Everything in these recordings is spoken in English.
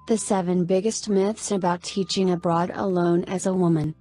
The 7 biggest myths about teaching abroad alone as a woman.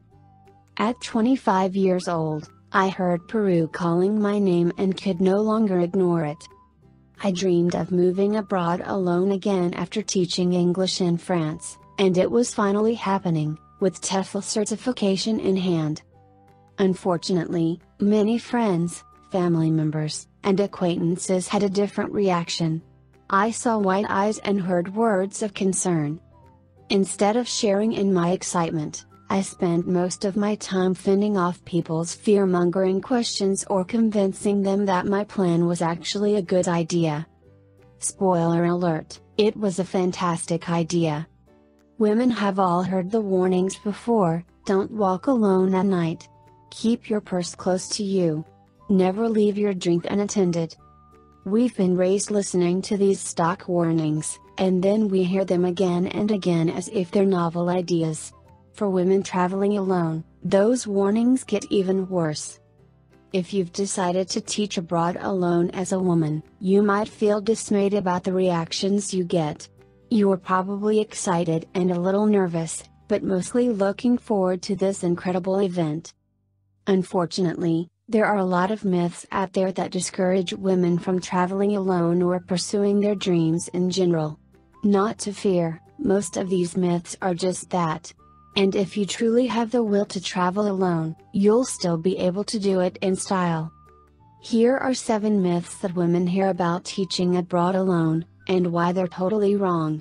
At 25 years old, I heard Peru calling my name and could no longer ignore it. I dreamed of moving abroad alone again after teaching English in France, and it was finally happening, with TEFL certification in hand. Unfortunately, many friends, family members, and acquaintances had a different reaction. I saw white eyes and heard words of concern. Instead of sharing in my excitement, I spent most of my time fending off people's fear-mongering questions or convincing them that my plan was actually a good idea. Spoiler alert, it was a fantastic idea. Women have all heard the warnings before: don't walk alone at night. Keep your purse close to you. Never leave your drink unattended. We've been raised listening to these stock warnings, and then we hear them again and again as if they're novel ideas. For women traveling alone, those warnings get even worse. If you've decided to teach abroad alone as a woman, you might feel dismayed about the reactions you get. You're probably excited and a little nervous, but mostly looking forward to this incredible event. Unfortunately, there are a lot of myths out there that discourage women from traveling alone or pursuing their dreams in general. Not to fear, most of these myths are just that. And if you truly have the will to travel alone, you'll still be able to do it in style. Here are 7 myths that women hear about teaching abroad alone, and why they're totally wrong.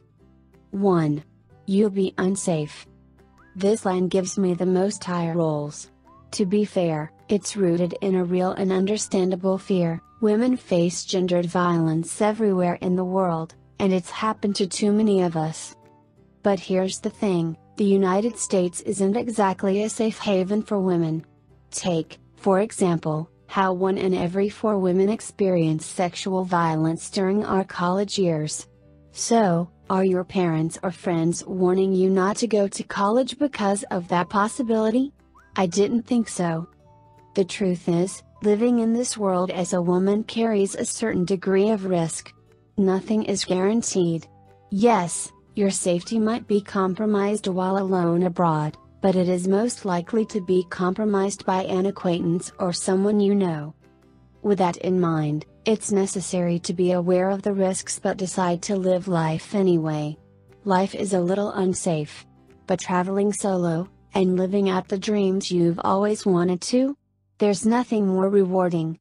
1. You'll be unsafe. This line gives me the most eye rolls. To be fair, it's rooted in a real and understandable fear. Women face gendered violence everywhere in the world, and it's happened to too many of us. But here's the thing, the United States isn't exactly a safe haven for women. Take, for example, how 1 in every 4 women experience sexual violence during our college years. So, are your parents or friends warning you not to go to college because of that possibility? I didn't think so. The truth is, living in this world as a woman carries a certain degree of risk. Nothing is guaranteed. Yes, your safety might be compromised while alone abroad, but it is most likely to be compromised by an acquaintance or someone you know. With that in mind, it's necessary to be aware of the risks but decide to live life anyway. Life is a little unsafe. But traveling solo, and living out the dreams you've always wanted to? There's nothing more rewarding.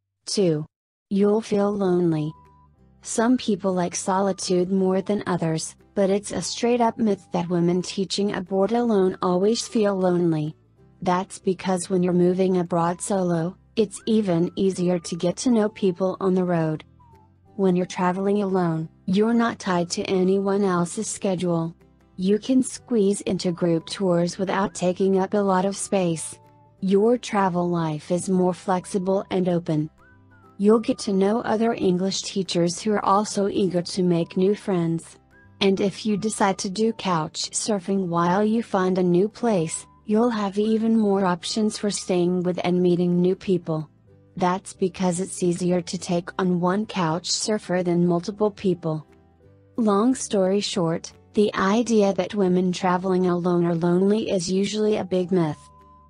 2. You'll feel lonely. Some people like solitude more than others, but it's a straight-up myth that women teaching abroad alone always feel lonely. That's because when you're moving abroad solo, it's even easier to get to know people on the road. When you're traveling alone, you're not tied to anyone else's schedule. You can squeeze into group tours without taking up a lot of space. Your travel life is more flexible and open. You'll get to know other English teachers who are also eager to make new friends. And if you decide to do couch surfing while you find a new place, you'll have even more options for staying with and meeting new people. That's because it's easier to take on one couch surfer than multiple people. Long story short, the idea that women traveling alone are lonely is usually a big myth.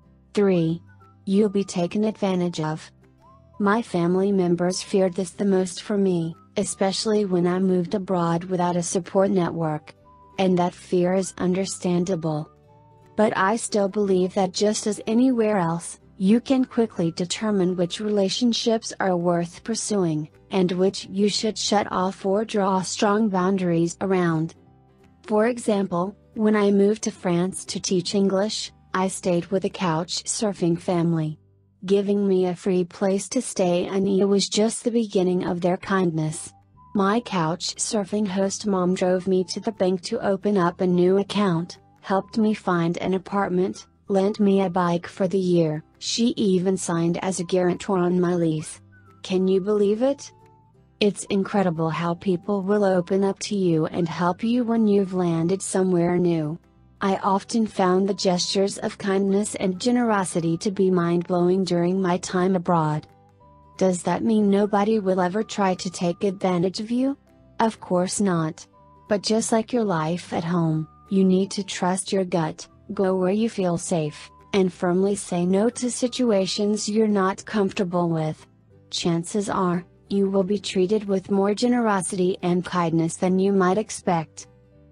3. You'll be taken advantage of. My family members feared this the most for me, especially when I moved abroad without a support network. And that fear is understandable. But I still believe that just as anywhere else, you can quickly determine which relationships are worth pursuing, and which you should shut off or draw strong boundaries around. For example, when I moved to France to teach English, I stayed with a couch surfing family. Giving me a free place to stay, and it was just the beginning of their kindness. My couch surfing host mom drove me to the bank to open up a new account, helped me find an apartment, lent me a bike for the year. She even signed as a guarantor on my lease. Can you believe it? It's incredible how people will open up to you and help you when you've landed somewhere new. I often found the gestures of kindness and generosity to be mind-blowing during my time abroad. Does that mean nobody will ever try to take advantage of you? Of course not. But just like your life at home, you need to trust your gut, go where you feel safe, and firmly say no to situations you're not comfortable with. Chances are, you will be treated with more generosity and kindness than you might expect.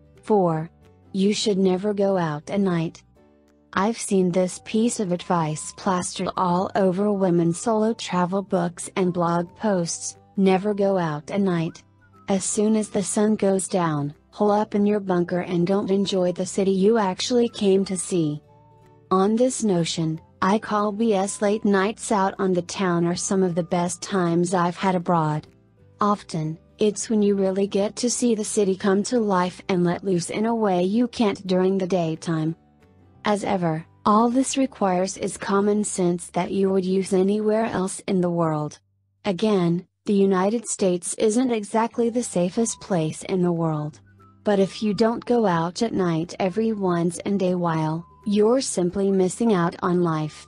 4. You should never go out at night. I've seen this piece of advice plastered all over women's solo travel books and blog posts: never go out at night. As soon as the sun goes down, hole up in your bunker and don't enjoy the city you actually came to see. On this notion, I call BS late nights out on the town are some of the best times I've had abroad. Often, it's when you really get to see the city come to life and let loose in a way you can't during the daytime. As ever, all this requires is common sense that you would use anywhere else in the world. Again, the United States isn't exactly the safest place in the world. But if you don't go out at night every once in a while, you're simply missing out on life.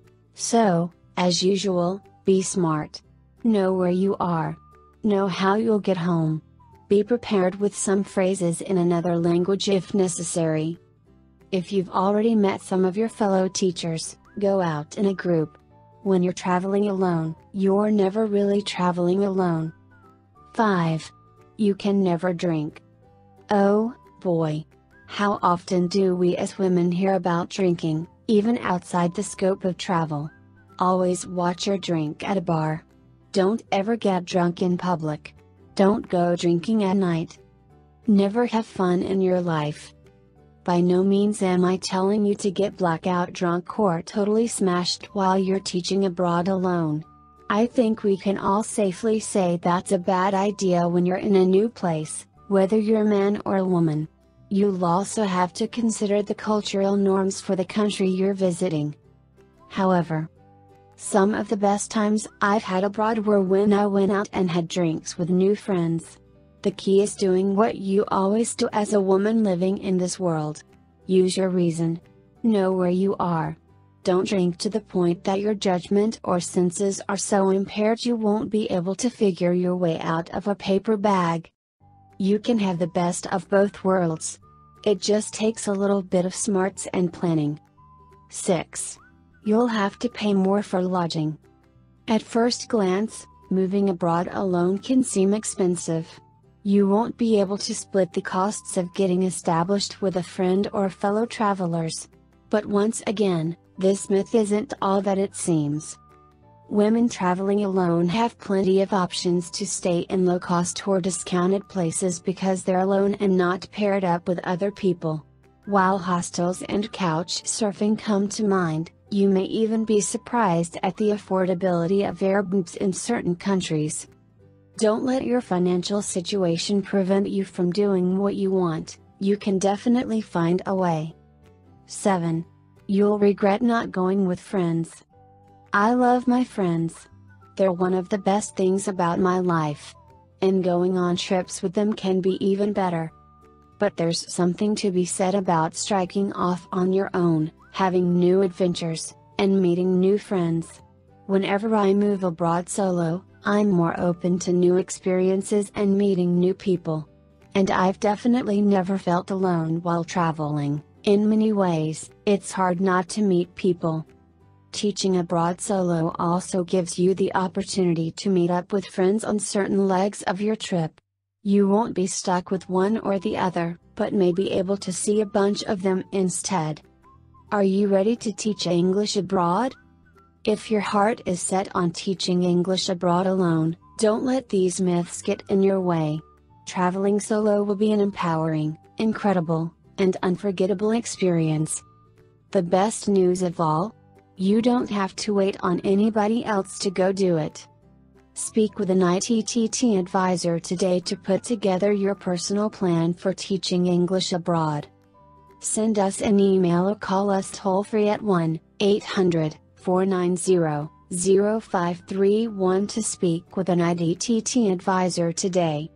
So, as usual, be smart. Know where you are. Know how you'll get home. Be prepared with some phrases in another language if necessary. If you've already met some of your fellow teachers, go out in a group. When you're traveling alone, you're never really traveling alone. 5. You can never drink. Oh, boy. How often do we as women hear about drinking, even outside the scope of travel? Always watch your drink at a bar. Don't ever get drunk in public. Don't go drinking at night. Never have fun in your life. By no means am I telling you to get blackout drunk or totally smashed while you're teaching abroad alone. I think we can all safely say that's a bad idea when you're in a new place, whether you're a man or a woman. You'll also have to consider the cultural norms for the country you're visiting. However, some of the best times I've had abroad were when I went out and had drinks with new friends. The key is doing what you always do as a woman living in this world. Use your reason. Know where you are. Don't drink to the point that your judgment or senses are so impaired you won't be able to figure your way out of a paper bag. You can have the best of both worlds. It just takes a little bit of smarts and planning. 6. You'll have to pay more for lodging. At first glance, moving abroad alone can seem expensive. You won't be able to split the costs of getting established with a friend or fellow travelers. But once again, this myth isn't all that it seems. Women traveling alone have plenty of options to stay in low-cost or discounted places because they're alone and not paired up with other people. While hostels and couch surfing come to mind, you may even be surprised at the affordability of Airbnbs in certain countries. Don't let your financial situation prevent you from doing what you want. You can definitely find a way. 7. You'll regret not going with friends. I love my friends. They're one of the best things about my life. And going on trips with them can be even better. But there's something to be said about striking off on your own, having new adventures, and meeting new friends. Whenever I move abroad solo, I'm more open to new experiences and meeting new people. And I've definitely never felt alone while traveling. In many ways, it's hard not to meet people. Teaching abroad solo also gives you the opportunity to meet up with friends on certain legs of your trip. You won't be stuck with one or the other, but may be able to see a bunch of them instead. Are you ready to teach English abroad? If your heart is set on teaching English abroad alone, don't let these myths get in your way. Traveling solo will be an empowering, incredible, and unforgettable experience. The best news of all? You don't have to wait on anybody else to go do it. Speak with an ITTT advisor today to put together your personal plan for teaching English abroad. Send us an email or call us toll-free at 1-800-490-0531 to speak with an ITTT advisor today.